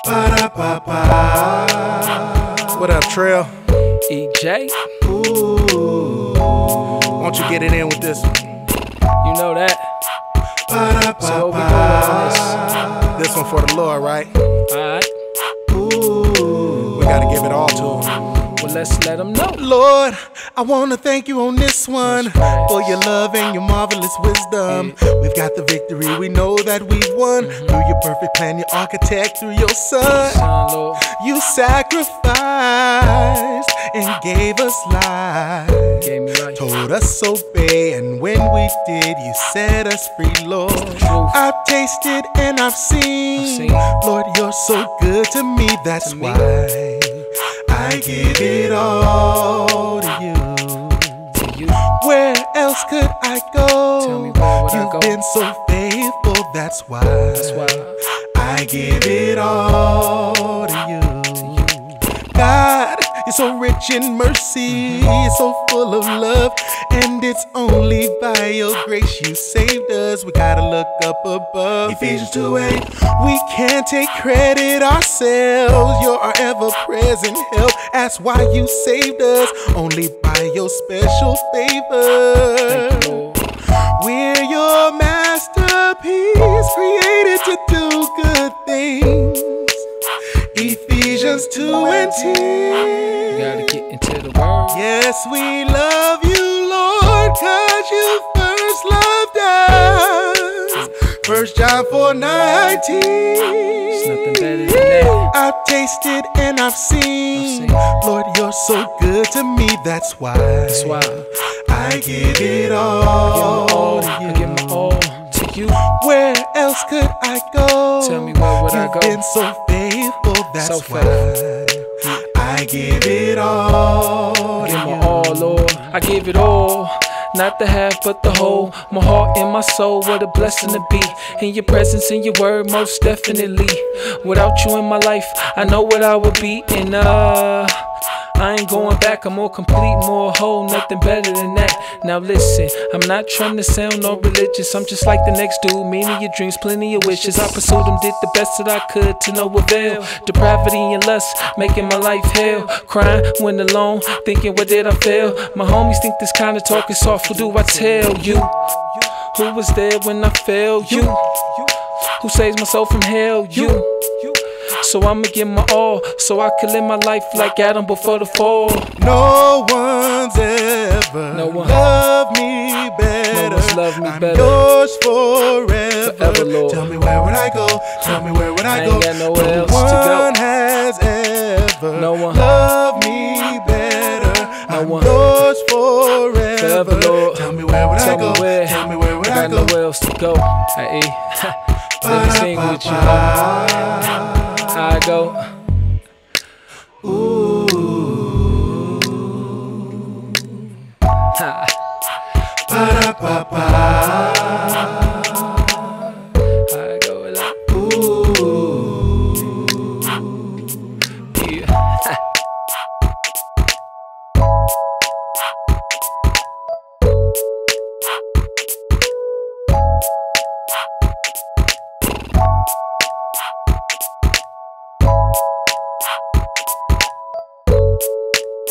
What up, Trail? EJ, Ooh, won't you get it in with this one? you know that. So what we going on This one for the Lord, right? this? Alright, Ooh, we gotta give it all to him. well let's let them know. Lord, I wanna thank you on this one for your love and your marvelous wisdom. We've got the victory, we know that we've won through your perfect plan, your architect, through your son. Son, Lord, You sacrificed and gave us life. gave me life. Told us obey, and when we did, you set us free, Lord. truth. I've tasted and I've seen. Lord, you're so good to me, that's why I give it all to you. To you, Where else could I go? tell me where would I You've go? been so faithful, that's why I give it all to you. God, you're so rich in mercy, you're so full of love, and it's only by your grace you saved us. We gotta look up above. Ephesians 2:8. We can't take credit ourselves. You're our ever-present help. That's why you saved us, only by your special favor. Thank you, Lord. We're your masterpiece, created to do good things. Ephesians 2:10. You gotta get into the word. Yes, we love you, Lord, 'cause you first loved us. 1 John 4:19. It's nothing better than that. I've tasted and I've seen. Lord, you're so good to me, that's why I give it all to you. I give my all to you. Where else could I go? Tell me where would I You've go? been so faithful, that's So why I give it all I to give you. my all, Lord. I give it all. Not the half, but the whole. My heart and my soul, what a blessing to be in your presence, in your word, most definitely. Without you in my life, I know what I would be. And I ain't going back, I'm more complete, more whole, nothing better than that. Now listen, I'm not trying to sound all religious, I'm just like the next dude, many of your dreams, plenty of wishes. I pursued them, did the best that I could to no avail. Depravity and lust, making my life hell. Crying when alone, thinking what did I fail? My homies think this kind of talk is soft, who do I tell you? Who was there when I failed? You. Who saves my soul from hell? You. So I'ma give my all, so I can live my life like Adam before the fall. No one's ever loved me better. No one's loved me I'm better. yours forever. Forever, Lord. Tell me where would I go? Tell me where would I go? ain't got nowhere No else to go. one has ever No one. loved me better. No I'm one. yours forever. Forever, Lord. Tell me where would I Tell go? me where. Tell me where would I I got go? nowhere else to go. Hey, let me sing with you. How I go. Ooh. Ha. Ba-da-ba-ba. How I go with that. Ooh. Yeah.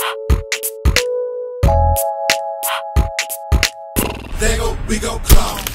There go, we go, clown.